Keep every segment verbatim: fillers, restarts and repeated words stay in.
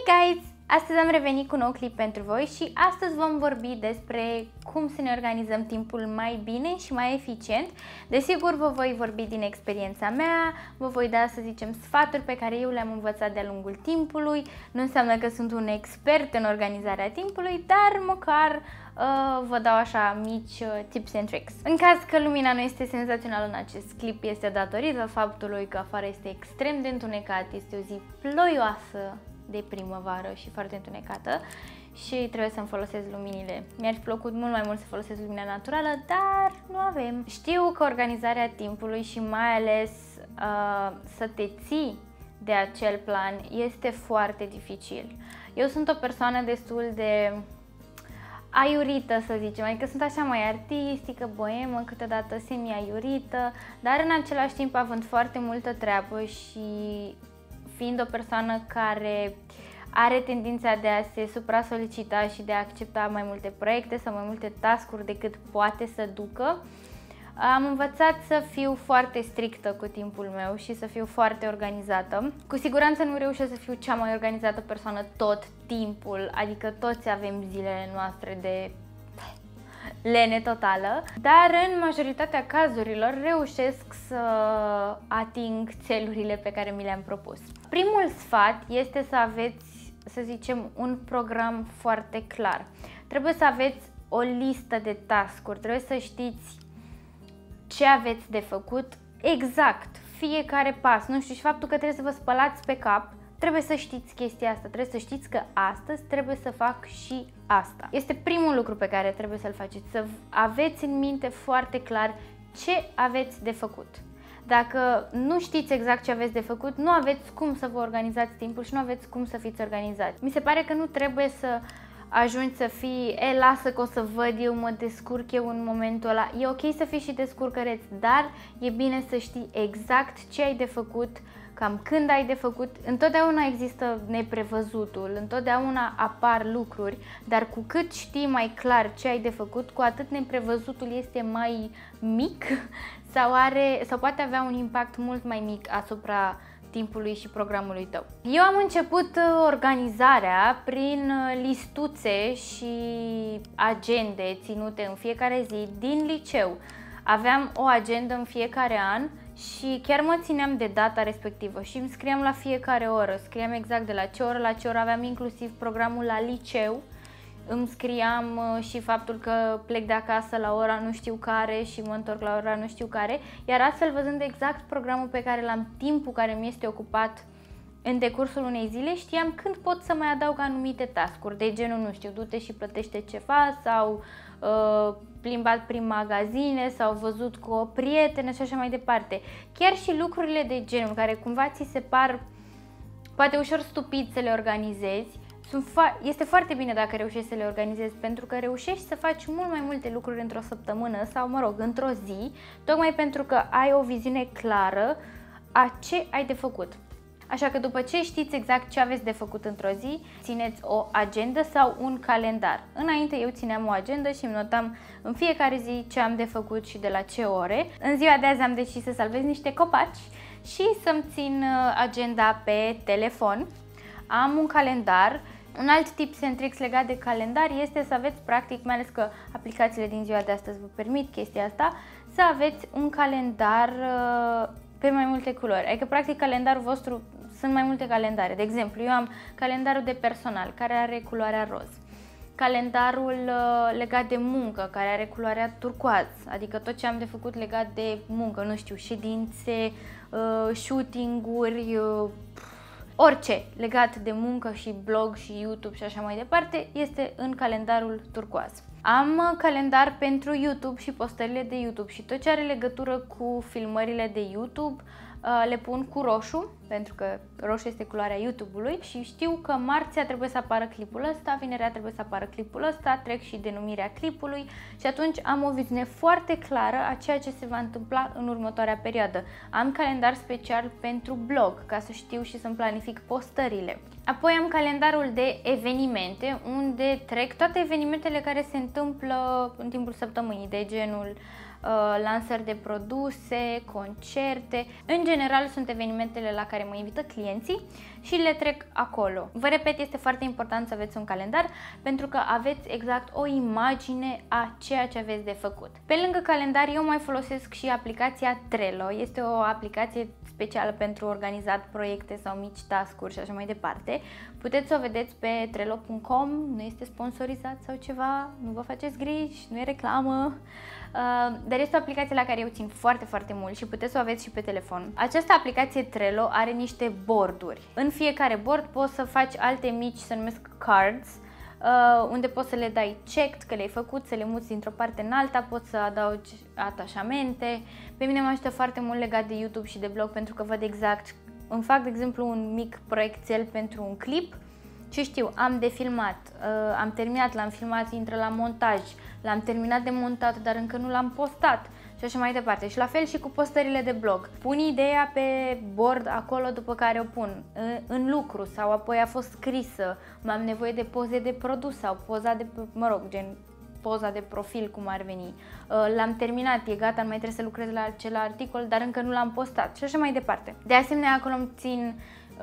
Hey guys! Astăzi am revenit cu un nou clip pentru voi și astăzi vom vorbi despre cum să ne organizăm timpul mai bine și mai eficient. Desigur, vă voi vorbi din experiența mea, vă voi da, să zicem, sfaturi pe care eu le-am învățat de-a lungul timpului. Nu înseamnă că sunt un expert în organizarea timpului, dar măcar uh, vă dau așa mici uh, tips and tricks. În caz că lumina nu este senzațională în acest clip, este datorită faptului că afară este extrem de întunecat, este o zi ploioasă de primăvară și foarte întunecată și trebuie să-mi folosesc luminile. Mi-ar fi plăcut mult mai mult să folosesc lumina naturală, dar nu avem. Știu că organizarea timpului și mai ales uh, să te ții de acel plan este foarte dificil. Eu sunt o persoană destul de aiurită, să zicem, adică sunt așa mai artistică, boemă, câteodată semi-aiurită, dar în același timp având foarte multă treabă și fiind o persoană care are tendința de a se supra-solicita și de a accepta mai multe proiecte sau mai multe task-uri decât poate să ducă, am învățat să fiu foarte strictă cu timpul meu și să fiu foarte organizată. Cu siguranță nu reușesc să fiu cea mai organizată persoană tot timpul, adică toți avem zilele noastre de lene totală, dar în majoritatea cazurilor reușesc să ating țelurile pe care mi le-am propus. Primul sfat este să aveți, să zicem, un program foarte clar. Trebuie să aveți o listă de task-uri, trebuie să știți ce aveți de făcut exact, fiecare pas, nu știu, și faptul că trebuie să vă spălați pe cap. Trebuie să știți chestia asta, trebuie să știți că astăzi trebuie să fac și asta. Este primul lucru pe care trebuie să-l faceți, să aveți în minte foarte clar ce aveți de făcut. Dacă nu știți exact ce aveți de făcut, nu aveți cum să vă organizați timpul și nu aveți cum să fiți organizați. Mi se pare că nu trebuie să ajungi să fii, e, lasă că o să văd eu, mă descurc eu în momentul ăla. E ok să fii și descurcăreț, dar e bine să știi exact ce ai de făcut, cam când ai de făcut. Întotdeauna există neprevăzutul, întotdeauna apar lucruri, dar cu cât știi mai clar ce ai de făcut, cu atât neprevăzutul este mai mic sau, are, sau poate avea un impact mult mai mic asupra timpului și programului tău. Eu am început organizarea prin listuțe și agende ținute în fiecare zi din liceu. Aveam o agendă în fiecare an și chiar mă țineam de data respectivă și îmi scriam la fiecare oră, scriam exact de la ce oră la ce oră, aveam inclusiv programul la liceu, îmi scriam și faptul că plec de acasă la ora nu știu care și mă întorc la ora nu știu care, iar astfel, văzând exact programul pe care l-am, timpul care mi este ocupat în decursul unei zile, știam când pot să mai adaug anumite task-uri, de genul, nu știu, du-te și plătește ceva sau uh, plimbat prin magazine sau văzut cu o prietenă și așa mai departe. Chiar și lucrurile de genul care cumva ți se par poate ușor stupid să le organizezi, sunt fo- este foarte bine dacă reușești să le organizezi, pentru că reușești să faci mult mai multe lucruri într-o săptămână sau, mă rog, într-o zi, tocmai pentru că ai o viziune clară a ce ai de făcut. Așa că după ce știți exact ce aveți de făcut într-o zi, țineți o agendă sau un calendar. Înainte eu țineam o agendă și îmi notam în fiecare zi ce am de făcut și de la ce ore. În ziua de azi am decis să salvez niște copaci și să-mi țin agenda pe telefon. Am un calendar. Un alt tip and tricks legat de calendar este să aveți, practic, mai ales că aplicațiile din ziua de astăzi vă permit chestia asta, să aveți un calendar pe mai multe culori. Adică, practic, calendarul vostru, sunt mai multe calendare. De exemplu, eu am calendarul de personal, care are culoarea roz. Calendarul uh, legat de muncă, care are culoarea turcoaz, adică tot ce am de făcut legat de muncă, nu știu, ședințe, uh, shooting-uri, uh, orice legat de muncă și blog și YouTube și așa mai departe, este în calendarul turcoaz. Am calendar pentru YouTube și postările de YouTube și tot ce are legătură cu filmările de YouTube le pun cu roșu, pentru că roșu este culoarea YouTube-ului și știu că marțea trebuie să apară clipul ăsta, vinerea trebuie să apară clipul ăsta, trec și denumirea clipului și atunci am o viziune foarte clară a ceea ce se va întâmpla în următoarea perioadă. Am calendar special pentru blog, ca să știu și să-mi planific postările. Apoi am calendarul de evenimente, unde trec toate evenimentele care se întâmplă în timpul săptămânii, de genul lansări de produse, concerte. În general sunt evenimentele la care mă invită clienții și le trec acolo. Vă repet, este foarte important să aveți un calendar pentru că aveți exact o imagine a ceea ce aveți de făcut. Pe lângă calendar eu mai folosesc și aplicația Trello. Este o aplicație specială pentru organizat proiecte sau mici task-uri și așa mai departe. Puteți să o vedeți pe trello punct com, nu este sponsorizat sau ceva, nu vă faceți griji, nu e reclamă, uh, dar este o aplicație la care eu țin foarte, foarte mult și puteți să o aveți și pe telefon. Această aplicație Trello are niște boarduri. În fiecare board poți să faci alte mici, se numesc cards, Uh, unde poți să le dai checked că le-ai făcut, să le muți dintr-o parte în alta, poți să adaugi atașamente. Pe mine mă ajută foarte mult legat de YouTube și de blog pentru că văd exact, îmi fac de exemplu un mic proiectel pentru un clip și știu, am de filmat, uh, am terminat, l-am filmat, intră la montaj, l-am terminat de montat, dar încă nu l-am postat și așa mai departe. Și la fel și cu postările de blog. Pun ideea pe board acolo, după care o pun în, în lucru sau apoi a fost scrisă, am nevoie de poze de produs sau poza de, mă rog, gen poza de profil cum ar veni. L-am terminat, e gata, nu mai trebuie să lucrez la acel articol, dar încă nu l-am postat și așa mai departe. De asemenea, acolo îmi țin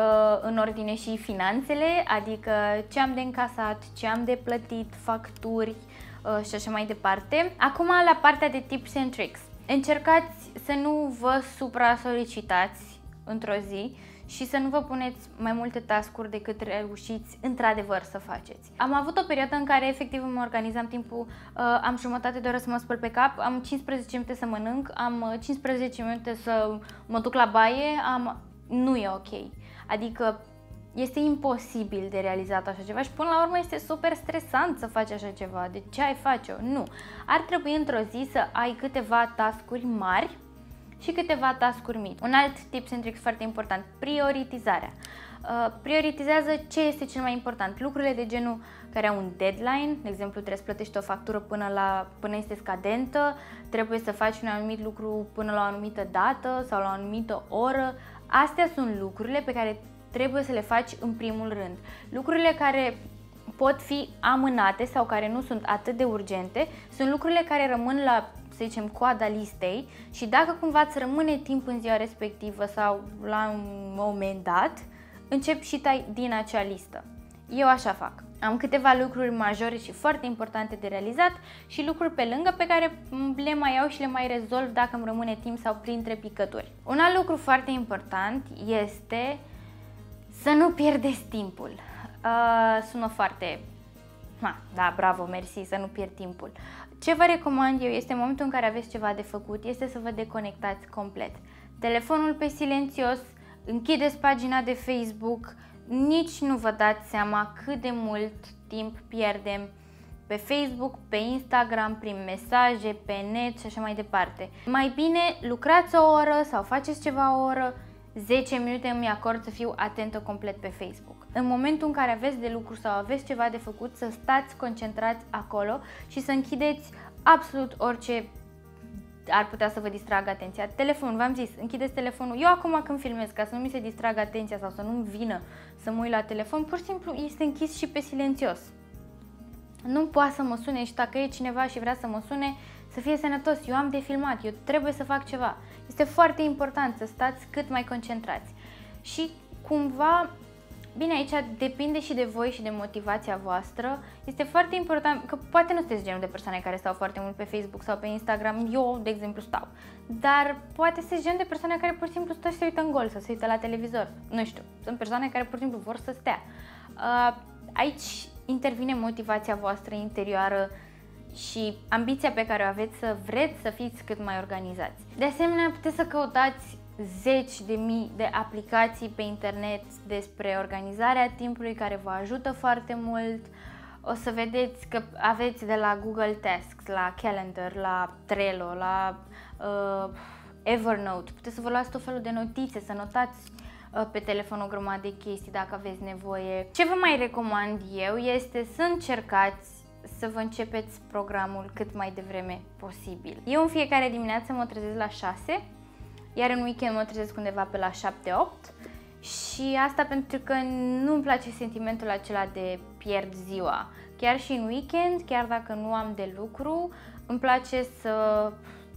în ordine și finanțele, adică ce am de încasat, ce am de plătit, facturi și așa mai departe. Acum la partea de tips and tricks. Încercați să nu vă supra-solicitați într-o zi și să nu vă puneți mai multe task-uri decât reușiți într-adevăr să faceți. Am avut o perioadă în care efectiv mă organizam timpul, uh, am jumătate de oră să mă spăl pe cap, am cincisprezece minute să mănânc, am cincisprezece minute să mă duc la baie, am... nu e ok. Adică este imposibil de realizat așa ceva și până la urmă este super stresant să faci așa ceva. De ce ai face-o? Nu. Ar trebui într-o zi să ai câteva task-uri mari și câteva task-uri mici. Un alt tips and tricks foarte important, prioritizarea. Uh, prioritizează ce este cel mai important. Lucrurile de genul care au un deadline, de exemplu trebuie să plătești o factură până, la, până este scadentă, trebuie să faci un anumit lucru până la o anumită dată sau la o anumită oră. Astea sunt lucrurile pe care trebuie să le faci în primul rând. Lucrurile care pot fi amânate sau care nu sunt atât de urgente sunt lucrurile care rămân la, să zicem, coada listei și dacă cumva îți rămâne timp în ziua respectivă sau la un moment dat, începi și tai din acea listă. Eu așa fac. Am câteva lucruri majore și foarte importante de realizat și lucruri pe lângă pe care le mai iau și le mai rezolv dacă îmi rămâne timp sau printre picături. Un alt lucru foarte important este să nu pierdeți timpul. Uh, sună foarte... Ha, da, bravo, mersi, să nu pierd timpul. Ce vă recomand eu este în momentul în care aveți ceva de făcut, este să vă deconectați complet. Telefonul pe silențios, închideți pagina de Facebook, nici nu vă dați seama cât de mult timp pierdem pe Facebook, pe Instagram, prin mesaje, pe net și așa mai departe. Mai bine lucrați o oră sau faceți ceva o oră, zece minute îmi acord să fiu atentă complet pe Facebook. În momentul în care aveți de lucru sau aveți ceva de făcut, să stați concentrați acolo și să închideți absolut orice ar putea să vă distragă atenția. Telefonul, v-am zis, închideți telefonul. Eu acum când filmez, ca să nu mi se distragă atenția sau să nu-mi vină să mă uit la telefon, pur și simplu este închis și pe silențios. Nu poate să mă sune și dacă e cineva și vrea să mă sune, să fie sănătos. Eu am de filmat, eu trebuie să fac ceva. Este foarte important să stați cât mai concentrați. Și cumva, bine, aici depinde și de voi și de motivația voastră. Este foarte important, că poate nu sunteți genul de persoane care stau foarte mult pe Facebook sau pe Instagram. Eu, de exemplu, stau. Dar poate sunteți genul de persoane care pur și simplu stă și se uită în gol sau se uită la televizor. Nu știu, sunt persoane care pur și simplu vor să stea. Aici intervine motivația voastră interioară și ambiția pe care o aveți să vreți să fiți cât mai organizați. De asemenea, puteți să căutați zeci de mii de aplicații pe internet despre organizarea timpului care vă ajută foarte mult. O să vedeți că aveți de la Google Tasks, la Calendar, la Trello, la uh, Evernote. Puteți să vă luați tot felul de notițe, să notați uh, pe telefon o grămadă de chestii dacă aveți nevoie. Ce vă mai recomand eu este să încercați să vă începeți programul cât mai devreme posibil. Eu în fiecare dimineață mă trezesc la șase, iar în weekend mă trezesc undeva pe la șapte opt și asta pentru că nu-mi place sentimentul acela de pierd ziua. Chiar și în weekend, chiar dacă nu am de lucru, îmi place să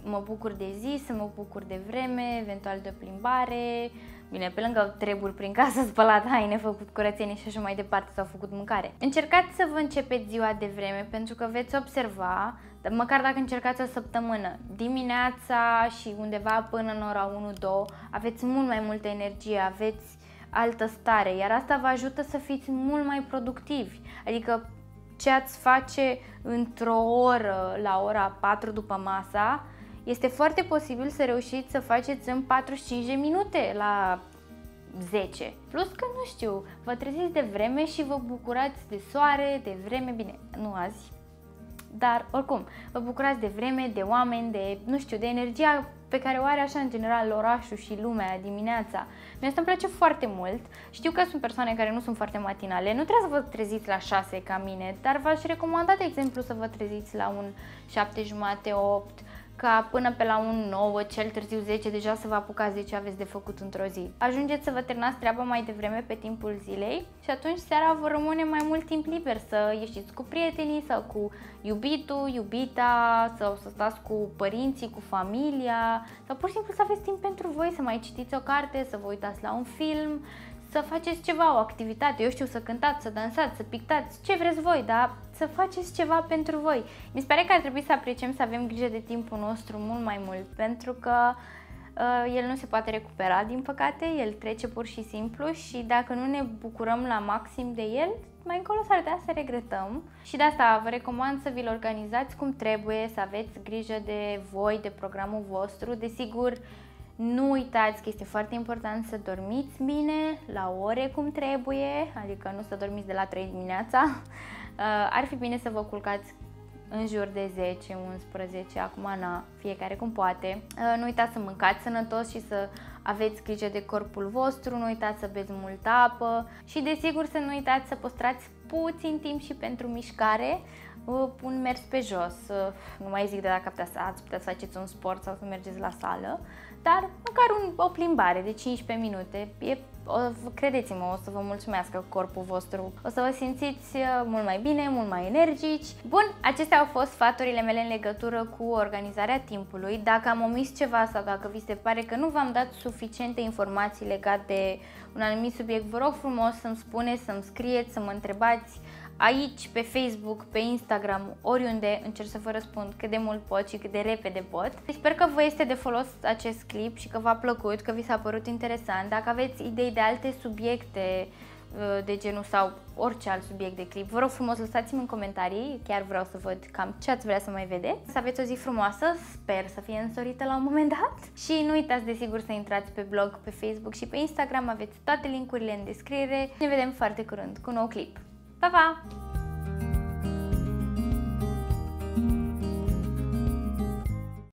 mă bucur de zi, să mă bucur de vreme, eventual de plimbare. Bine, pe lângă treburi prin casă, spălat haine, făcut curățenie și așa mai departe, sau făcut mâncare. Încercați să vă începeți ziua de vreme, pentru că veți observa, măcar dacă încercați o săptămână, dimineața și undeva până în ora unu două, aveți mult mai multă energie, aveți altă stare, iar asta vă ajută să fiți mult mai productivi. Adică ce ați face într-o oră la ora patru după masa, este foarte posibil să reușiți să faceți în patruzeci și cinci de minute la zece. Plus că, nu știu, vă treziți de vreme și vă bucurați de soare, de vreme, bine, nu azi, dar oricum, vă bucurați de vreme, de oameni, de, nu știu, de energia pe care o are așa în general orașul și lumea dimineața. Mie asta îmi place foarte mult. Știu că sunt persoane care nu sunt foarte matinale, nu trebuie să vă treziți la șase ca mine, dar v-aș recomanda, de exemplu, să vă treziți la un șapte jumate, opt, ca până pe la un nouă, cel târziu zece, deja să vă apucați de ce aveți de făcut într-o zi. Ajungeți să vă terminați treaba mai devreme pe timpul zilei și atunci seara vă rămâne mai mult timp liber să ieșiți cu prietenii sau cu iubitul, iubita, sau să stați cu părinții, cu familia, sau pur și simplu să aveți timp pentru voi, să mai citiți o carte, să vă uitați la un film, să faceți ceva, o activitate, eu știu, să cântați, să dansați, să pictați, ce vreți voi, dar să faceți ceva pentru voi. Mi se pare că ar trebui să apreciem să avem grijă de timpul nostru mult mai mult, pentru că uh, el nu se poate recupera, din păcate, el trece pur și simplu și dacă nu ne bucurăm la maxim de el, mai încolo s-ar putea să regretăm. Și de asta vă recomand să vi-l organizați cum trebuie, să aveți grijă de voi, de programul vostru, desigur. Nu uitați că este foarte important să dormiți bine, la ore cum trebuie, adică nu să dormiți de la trei dimineața. Ar fi bine să vă culcați în jur de zece unsprezece, acum na, fiecare cum poate. Nu uitați să mâncați sănătos și să aveți grijă de corpul vostru, nu uitați să beți multă apă și desigur să nu uitați să păstrați puțin timp și pentru mișcare, un mers pe jos, nu mai zic de dacă puteți, ați putea să faceți un sport sau să mergeți la sală, dar măcar un, o plimbare de cincisprezece minute, e, credeți-mă, o să vă mulțumească corpul vostru, o să vă simțiți mult mai bine, mult mai energici. Bun, acestea au fost sfaturile mele în legătură cu organizarea timpului. Dacă am omis ceva sau dacă vi se pare că nu v-am dat suficiente informații legate de un anumit subiect, vă rog frumos să-mi spuneți, să-mi scrieți, să mă întrebați aici, pe Facebook, pe Instagram, oriunde, încerc să vă răspund cât de mult pot și cât de repede pot. Sper că vă este de folos acest clip și că v-a plăcut, că vi s-a părut interesant. Dacă aveți idei de alte subiecte de genul sau orice alt subiect de clip, vă rog frumos, lăsați-mi în comentarii, chiar vreau să văd cam ce ați vrea să mai vedeți. Să aveți o zi frumoasă, sper să fie însorită la un moment dat și nu uitați desigur să intrați pe blog, pe Facebook și pe Instagram, aveți toate linkurile în descriere. Ne vedem foarte curând cu un nou clip. Pa, pa!